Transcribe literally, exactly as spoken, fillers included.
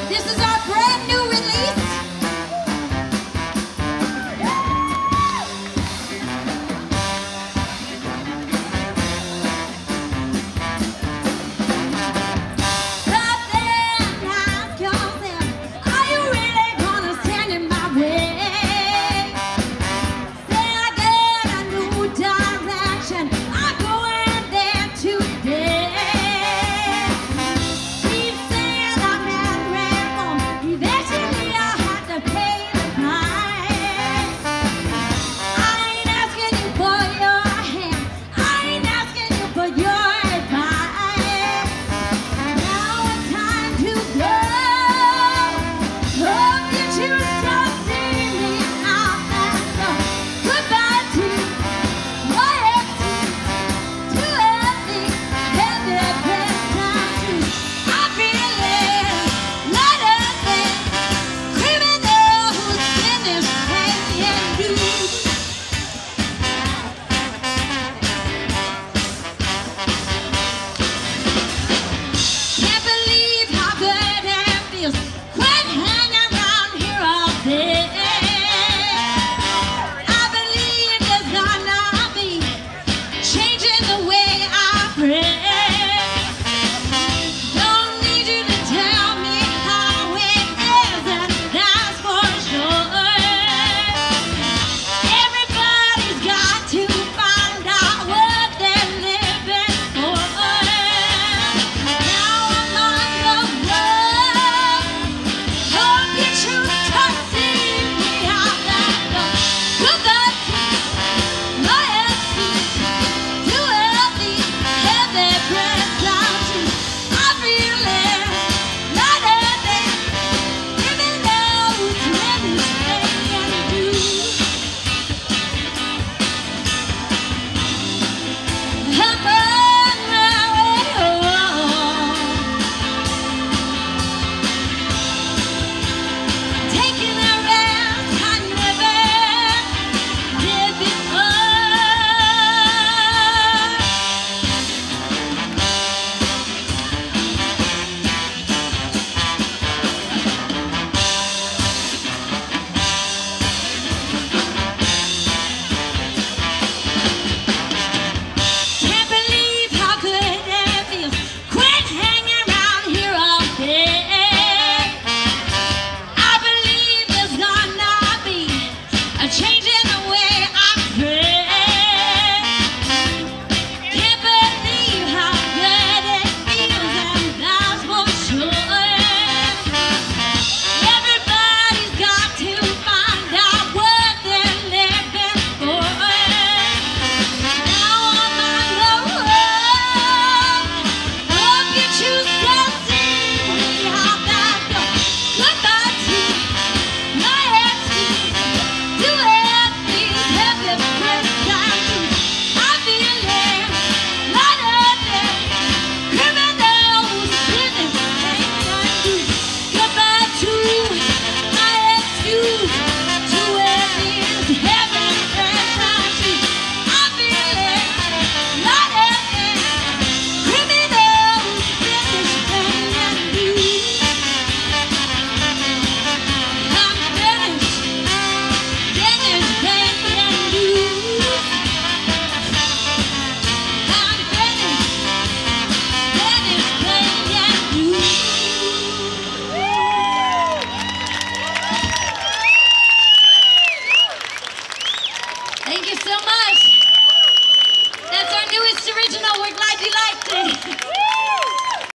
This is our brand new release. But then I comes in, are you really gonna stand in my way? Say I get a new direction, I'm going there today. Keep saying I'm at rebel, eventually I have to pay the price. I ain't asking you for your hand, I ain't asking you for your advice. Now it's time to go. Hope you choose to see me out that door. Goodbye to loyalty, to healthy, heavy prestige. I feel it, not a thing. Criminal who's finished paying dues. Can't believe how good it feels. Quit hanging around here all day. I believe there's gonna be changing the way I pray. Don't need you to tell me how it is, and that's for sure. Everybody's got to find out what they're living for. Now I'm on the road. Hope you choose to see me out that door. Goodbye to loyalty, to healthy, heavy prestige. I feel it, not a thing. Criminal who's finished paying dues. I'm on my way home, taking a rest I never did before. Can't believe how good it feels. Quit hanging around here all day. I believe there's gonna be a change in the way I pray. Can't believe how good it feels, and that's for sure. Everybody's got to find out what they're living for. Now I'm on the road. Hope you choose to see me out that door. Goodbye to loyalty, to healthy, heavy prestige. I feel it, not a thing. Criminal who's finished paying dues. Goodbye to my excuse, to healthy, heavy prestige. I feel it, not a thing. Criminal who's finished paying dues. I'm finished, finished paying dues. I'm finished, finished paying dues. Thank you so much.